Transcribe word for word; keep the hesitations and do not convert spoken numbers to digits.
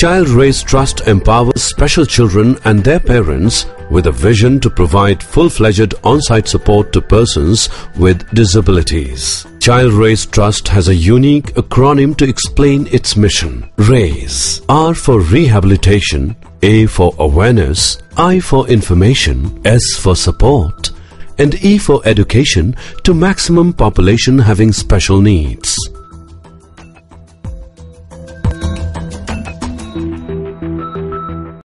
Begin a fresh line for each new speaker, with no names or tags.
Child Raise Trust empowers special children and their parents with a vision to provide full-fledged on-site support to persons with disabilities. Child Raise Trust has a unique acronym to explain its mission. RAISE. R for rehabilitation, A for awareness, I for information, S for support, and E for education to maximum population having special needs.